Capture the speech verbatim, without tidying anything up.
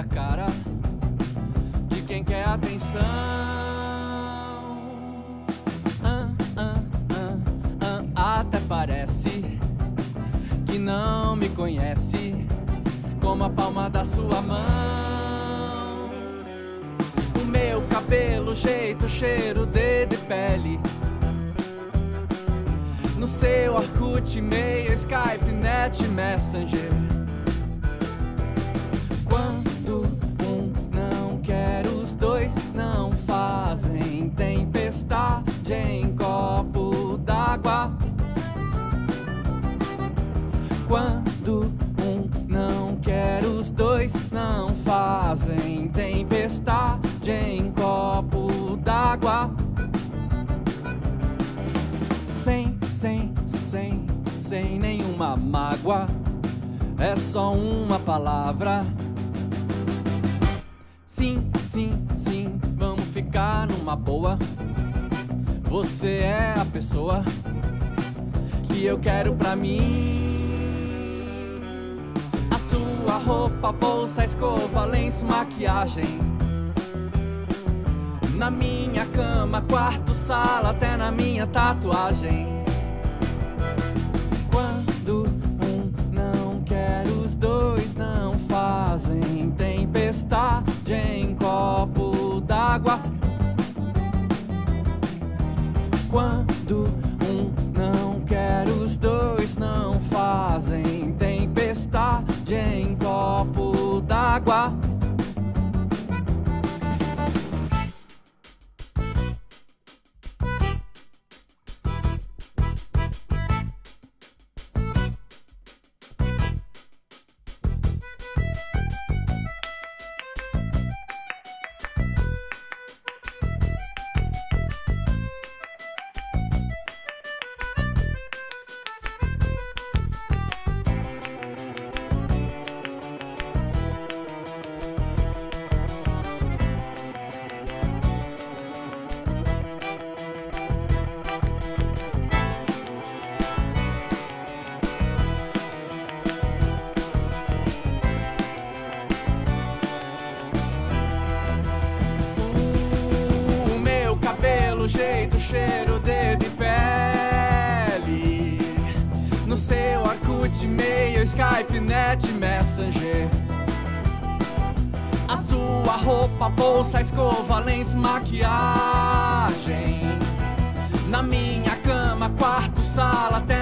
essa cara de quem quer atenção. Ah, ah, ah, ah, até parece que não me conhece como a palma da sua mão. O meu cabelo, jeito, cheiro, dedo e pele. No seu Orkut, e-mail, Skype, Net, Messenger. Quando um não quer, os dois não fazem tempestade em copo d'água. Quando um não quer, os dois não fazem tempestade em copo d'água. Sem, sem, sem, sem nenhuma mágoa, é só uma palavra. Sim, sim, sim, vamos ficar numa boa. Você é a pessoa que eu quero pra mim. A sua roupa, bolsa, escova, lenço, maquiagem. Na minha cama, quarto, sala, até na minha tatuagem. Quando um não quer, os dois não fazem tempestade em copo d'água. Quando um não quer, os dois não fazem tempestade em copo d'água. Jeito, cheiro, dedo e pele. No seu Orkut, e-mail, Skype, Net, Messenger. A sua roupa, bolsa, escova, lenço, maquiagem. Na minha cama, quarto, sala, até